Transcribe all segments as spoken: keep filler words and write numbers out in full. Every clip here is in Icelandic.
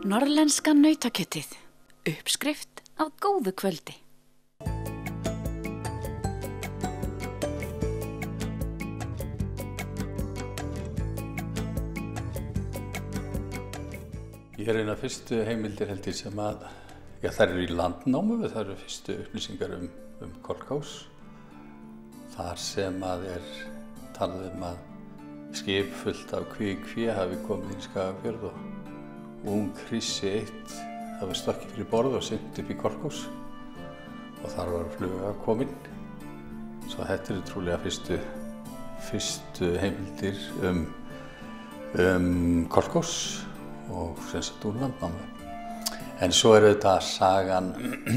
Norðlenska nautakjötið. Uppskrift af góðu kvöldi. Ég er eina fyrstu heimildir held ég sem að, já þær eru í landnámu, það eru fyrstu upplýsingar um, um Kolkós. Þar sem að er talað um að skip fullt af kví-kví hafi komið inn í Skagafjörð og ung hryssi eitt hafi stokkið fyrir borð og synt upp í Kolkós og þar var fluga komin. Svo þetta eru trúlega fyrstu, fyrstu heimildir um, um Kolkós og sem sagt úr landnámu. En svo er auðvitað sagan,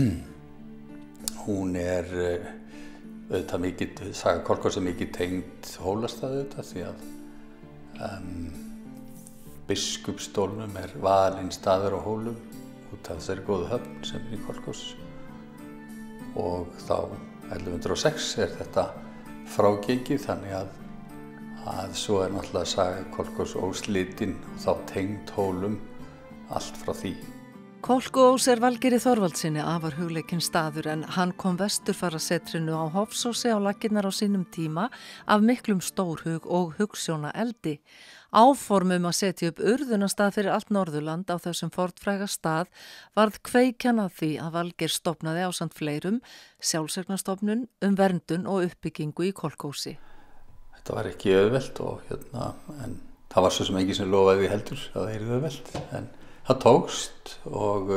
hún er auðvitað mikið, saga Kolkós er mikið tengd Hólastað auðvitað því að um, biskupsstólnum er valinn staður á Hólum út af þessari góðu höfn sem er í Kolkós. Og þá ellefu hundruð og sex er þetta frágengið þannig að að svo er náttúrulega saga Kolkós óslitin og þá tengd Hólum allt frá því. Kolkós er Valgeiri Þorvaldssyni afar hugleikinn staður en hann kom vesturfarasetrinu á Hofsósi á laggirnar á sínum tíma af miklum stórhug og hugsjóna eldi. Áformum að setja upp urðunarstað fyrir allt Norðurland á þessum fornfræga stað varð kveikjan að því að Valgeir stofnaði ásamt fleirum sjálfseignarstofnun um verndun og uppbyggingu í Kolkósi. Þetta var ekki auðvelt og hérna, en það var svo sem enginn sem lofaði því heldur að það yrði auðvelt, en það tókst og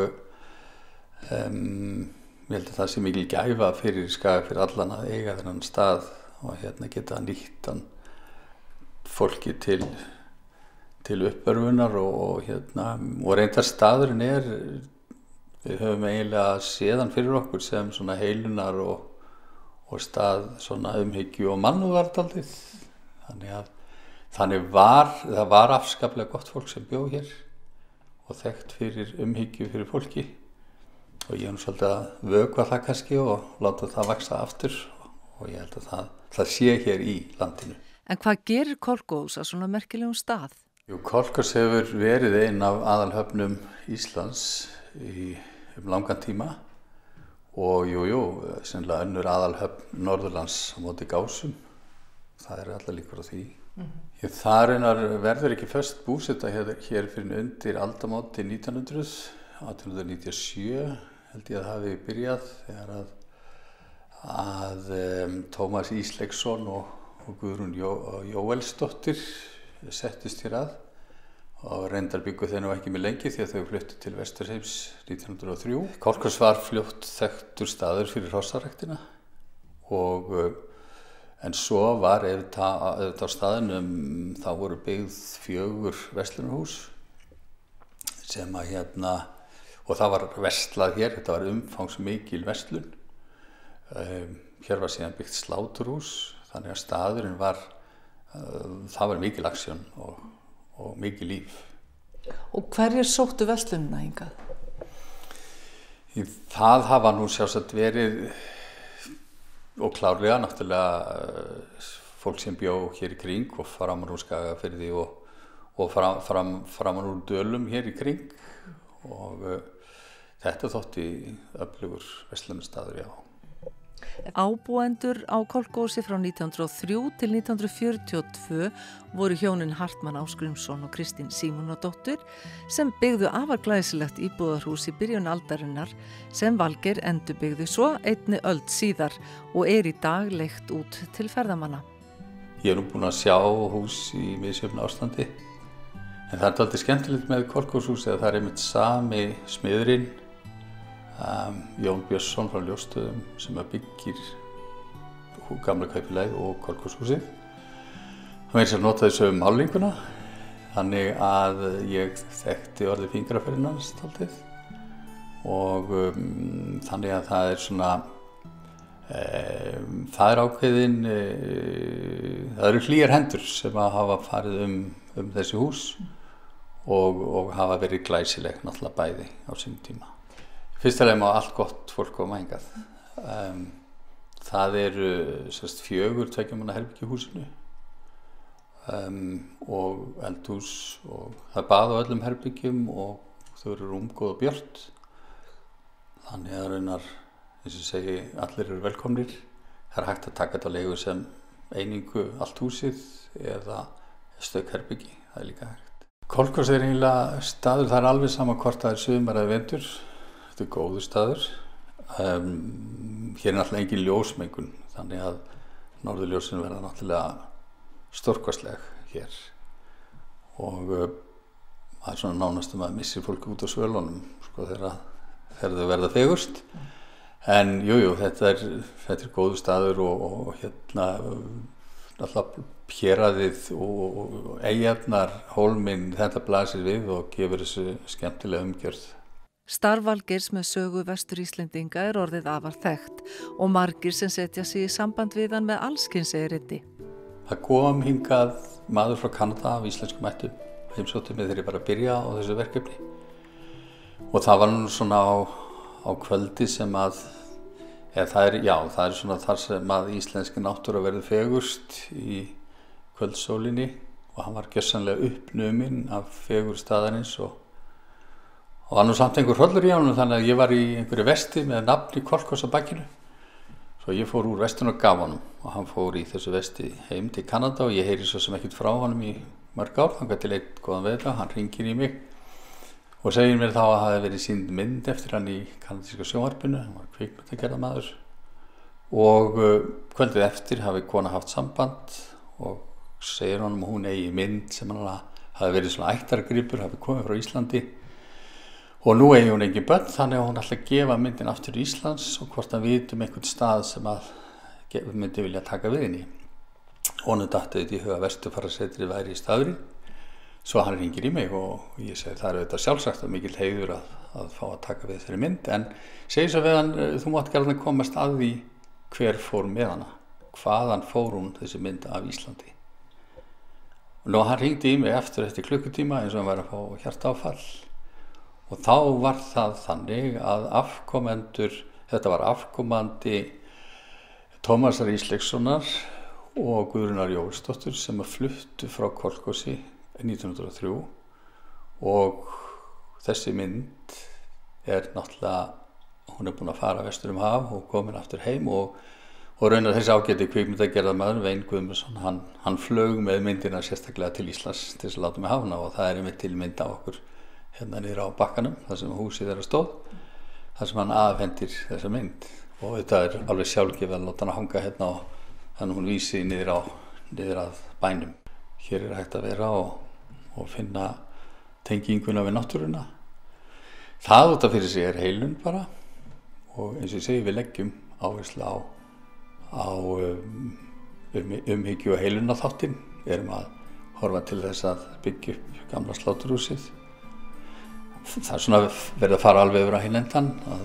um, ég held að það sé mikil gæfa fyrir Skagafjörð allan að eiga þennan stað og hérna geta nýtt hann fólki til, til uppörfunar og, og hérna, og reyndar staðurinn er, við höfum eiginlega séðan fyrir okkur sem svona heilunar og, og stað svona umhyggju og mannúðardaldið. Þannig að þannig var, það var afskaplega gott fólk sem bjó hér og þekkt fyrir umhyggju fyrir fólki og ég er nú svolítið að vökva það kannski og láta það vaksa aftur og ég held að það, það sé hér í landinu. En hvað gerir Kolkós að svona merkilegum stað? Jú, Kolkós hefur verið ein af aðalhöfnum Íslands í um langan tíma og jú, jú, sennilega önnur aðalhöfn Norðurlands á móti Gásum. Það eru allar líkur á því. Mm-hmm. Það reynar verður ekki föst búseta hér, hér fyrir undir aldamóti nítján hundruð, átján hundruð níutíu og sjö held ég að hafi byrjað þegar að, að um, Tómas Ísleifsson og, og Guðrún Jó, Jóelsdóttir settust hér að og reyndar byggu þeir nú ekki með lengi því að þau fluttu til Vesturheims nítján hundruð og þrjú. Kolkós var fljótt þekktur staður fyrir hrossaræktina og en svo var auðvitað á staðinum, þá voru byggð fjögur verslunarhús sem að hérna, og það var verslað hér, þetta var umfangsmikil verslun. Um, hér var síðan byggt sláturhús, þannig að staðurinn var, uh, það var mikil aksjón og, og mikil líf. Og hverjir sóttu verslunina hingað? Það hafa nú sjálfsagt verið og klárlega náttúrulega fólk sem bjó hér í kring og framan úr Skagafirði og, og fram, fram, framan úr Dölum hér í kring og uh, þetta þótti öflugur verslunarstaður, já. Ábúendur á Kolkósi frá nítján hundruð og þrjú til nítján hundruð fjörutíu og tvö voru hjónin Hartmann Ásgrímsson og Kristín Símonardóttir sem byggðu afar glæsilegt íbúðarhús í byrjun aldarinnar sem Valgeir endurbyggði svo einni öld síðar og er í dag leigt út til ferðamanna. Ég er nú búin að sjá hús í misjöfnu ástandi en það er aldrei skemmtilegt með Kolkóshúsi að það er einmitt sami smiðurinn Um, Jón Björnsson frá Ljósstöðum sem byggir gamla kaupfélagið og Kolkóshúsið. Hann verður sér að nota þessu um málninguna þannig að ég þekkti orðið fingraförin hans dálítið og um, þannig að það er svona um, það er ákveðin uh, það eru hlýjar hendur sem að hafa farið um, um þessi hús og, og hafa verið glæsileg náttúrulega bæði á sínum tíma. Fyrstulega má allt gott fólk koma hingað. Um, það eru sérst, fjögur tveggja manna herbergi í húsinu um, og eldhús og það er bað á öllum herbyggjum og þau eru rúmgóð og björt. Þannig að raunar, eins og segi, allir eru velkomnir. Það er hægt að taka þetta á leigu sem einingu allt húsið eða stökkherbyggi, það er líka hægt. Kolkuós er eiginlega staður, það er alveg sama hvort það er sumar eða vetur. Þetta er góður staður. Um, hér er náttúrulega engin ljósmengun, þannig að norðurljósin verða náttúrulega stórkostleg hér. Og uh, það er svona nánast um að missir fólki út á svölunum, sko, þegar, þegar þau verða fegurst. En jújú, jú, þetta er, þetta er góður staður og, og hérna náttúrulega héraðið og, og eyjarnar, hólminn, þetta blasir við og gefur þessu skemmtilega umgjörð. Starf Valgeirs með sögu Vestur Íslendinga er orðið afar þekkt og margir sem setja sig í samband við hann með allskyns erindi. Það kom hingað maður frá Kanada af íslenskum ættum, heimsótti mig þegar ég var að byrja á þessu verkefni. Og það var nú svona á, á kvöldi sem að, eða það er, já, það er svona þar sem að íslenski náttúra verður fegurst í kvöldsólinni og hann var gjörsamlega uppnuminn af fegur staðarins og Og það var nú samt einhver hrollur í honum, þannig að ég var í einhverju vesti með nafni Kolkuós á bakkinu. Svo ég fór úr vestinu og gaf honum og hann fór í þessu vesti heim til Kanada og ég heyri svo sem ekkert frá honum í mörg ár. Þangað til einn góðan veðdag, hann hringir í mig og segir mér þá að það hefði verið sýnd mynd eftir hann í kanadíska sjónvarpinu, hann var kvikmyndagerðarmaður. Og uh, kvöldið eftir hafi kona haft samband og segir honum að hún eigi mynd sem hann hafi verið svona ættargripur, hafi komið frá Íslandi. Og nú eigi hún engin börn, þannig að hún ætla að gefa myndin aftur í Íslands og hvort hann viti um einhvern stað sem að myndi vilja taka við henni. Honum datt auðvitað í huga að Vesturfarasetrið væri í staðurinn. Svo hann hringir í mig og ég segi það er auðvitað sjálfsagt og mikill heiður að, að fá að taka við þeirri mynd. En segi svo við hann, þú mátt gætna komast að því hver fór með hana. Hvaðan fór hún þessi mynd af Íslandi. Og nú hann hringdi í mig eftir eftir klukkutíma eins og hann var að fá hjartaáfall. Og þá var það þannig að afkomendur, þetta var afkomandi Tómasar Ísleifssonar og Guðrúnar Jóelsdóttur sem að fluttu frá Kolkuósi nítján hundruð og þrjú og þessi mynd er náttúrulega, hún er búin að fara vestur um haf og komin aftur heim og, og raunar þessi ágæti kvikmyndagerðarmaður Vein Guðmundsson, hann, hann flög með myndina sérstaklega til Íslands til þess að láta mig hafna og það er einmitt til mynd af okkur hérna niður á bakkanum, þar sem húsið þeirra stóð, þar sem hann afhendir þessa mynd og þetta er alveg sjálfgefið að láta hann hanga hérna og þannig hún vísi niður á niður að bænum. Hér er hægt að vera og, og finna tenginguna við náttúruna. Það út af fyrir sig er heilun bara og eins og ég segi við leggjum áherslu á, á um, um, umhyggju og heiluna þáttinn. Við erum að horfa til þess að byggja upp gamla sláturhúsið. Það er svona verið að fara alveg yfir á hinendan,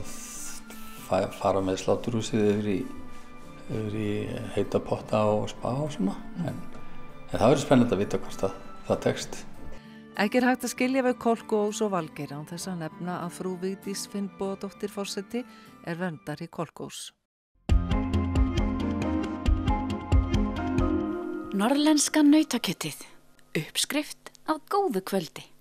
að fara með sláturhúsið yfir í, yfir í heita potta og spa og svona. En, en það verður spennandi að vita hvort það, það tekst. Ekki er hægt að skilja við Kolkuós og Valgeir án þess að nefna að frú Vigdís Finnbogadóttir forseti er verndari Kolkuós. Norðlenska nautakjötið. Uppskrift af góðu kvöldi.